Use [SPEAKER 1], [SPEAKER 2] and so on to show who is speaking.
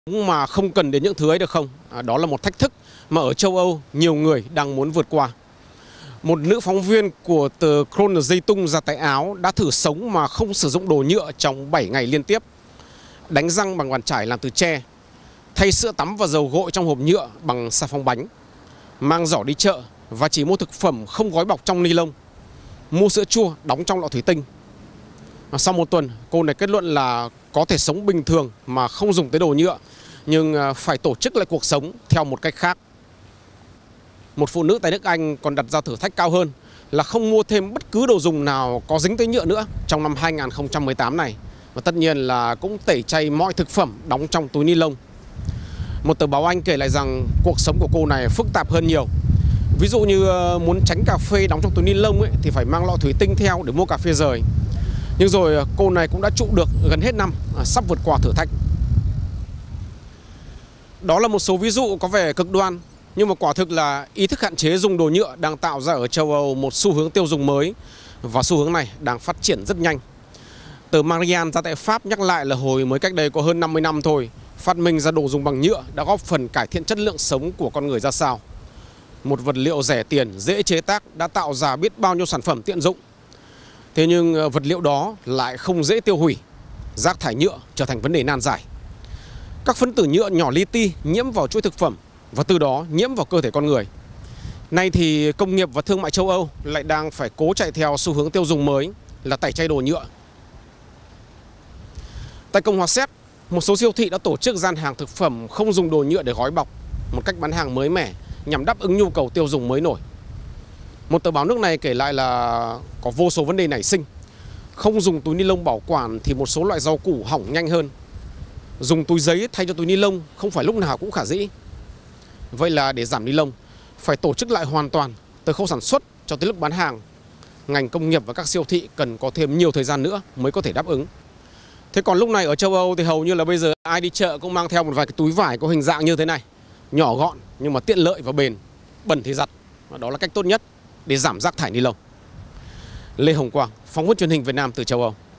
[SPEAKER 1] Mà không cần đến những thứ ấy được không? Đó là một thách thức mà ở châu Âu nhiều người đang muốn vượt qua. Một nữ phóng viên của tờ Krone Zeitung ra tại Áo đã thử sống mà không sử dụng đồ nhựa trong 7 ngày liên tiếp. Đánh răng bằng bàn chải làm từ tre, thay sữa tắm và dầu gội trong hộp nhựa bằng xà phòng bánh, mang giỏ đi chợ và chỉ mua thực phẩm không gói bọc trong ni lông, mua sữa chua đóng trong lọ thủy tinh. Sau một tuần, cô này kết luận là có thể sống bình thường mà không dùng tới đồ nhựa, nhưng phải tổ chức lại cuộc sống theo một cách khác. Một phụ nữ tại nước Anh còn đặt ra thử thách cao hơn là không mua thêm bất cứ đồ dùng nào có dính tới nhựa nữa trong năm 2018 này. Và tất nhiên là cũng tẩy chay mọi thực phẩm đóng trong túi ni lông. Một tờ báo Anh kể lại rằng cuộc sống của cô này phức tạp hơn nhiều. Ví dụ như muốn tránh cà phê đóng trong túi ni lông thì phải mang lọ thủy tinh theo để mua cà phê rời. Nhưng rồi cô này cũng đã trụ được gần hết năm, sắp vượt qua thử thách. Đó là một số ví dụ có vẻ cực đoan, nhưng mà quả thực là ý thức hạn chế dùng đồ nhựa đang tạo ra ở châu Âu một xu hướng tiêu dùng mới. Và xu hướng này đang phát triển rất nhanh. Tờ Marianne ra tại Pháp nhắc lại là hồi mới cách đây có hơn 50 năm thôi, phát minh ra đồ dùng bằng nhựa đã góp phần cải thiện chất lượng sống của con người ra sao. Một vật liệu rẻ tiền, dễ chế tác đã tạo ra biết bao nhiêu sản phẩm tiện dụng. Thế nhưng vật liệu đó lại không dễ tiêu hủy. Rác thải nhựa trở thành vấn đề nan giải. Các phân tử nhựa nhỏ li ti nhiễm vào chuỗi thực phẩm và từ đó nhiễm vào cơ thể con người. Nay thì công nghiệp và thương mại châu Âu lại đang phải cố chạy theo xu hướng tiêu dùng mới là tẩy chay đồ nhựa. Tại Cộng hòa Séc, một số siêu thị đã tổ chức gian hàng thực phẩm không dùng đồ nhựa để gói bọc, một cách bán hàng mới mẻ nhằm đáp ứng nhu cầu tiêu dùng mới nổi. Một tờ báo nước này kể lại là có vô số vấn đề nảy sinh. Không dùng túi ni lông bảo quản thì một số loại rau củ hỏng nhanh hơn. Dùng túi giấy thay cho túi ni lông không phải lúc nào cũng khả dĩ. Vậy là để giảm ni lông, phải tổ chức lại hoàn toàn từ khâu sản xuất cho tới lúc bán hàng. Ngành công nghiệp và các siêu thị cần có thêm nhiều thời gian nữa mới có thể đáp ứng. Thế còn lúc này ở châu Âu thì hầu như là bây giờ ai đi chợ cũng mang theo một vài cái túi vải có hình dạng như thế này. Nhỏ gọn nhưng mà tiện lợi và bền, bẩn thì giặt. Và đó là cách tốt nhất để giảm rác thải ni lông. Lê Hồng Quang, phóng viên truyền hình Việt Nam từ châu Âu.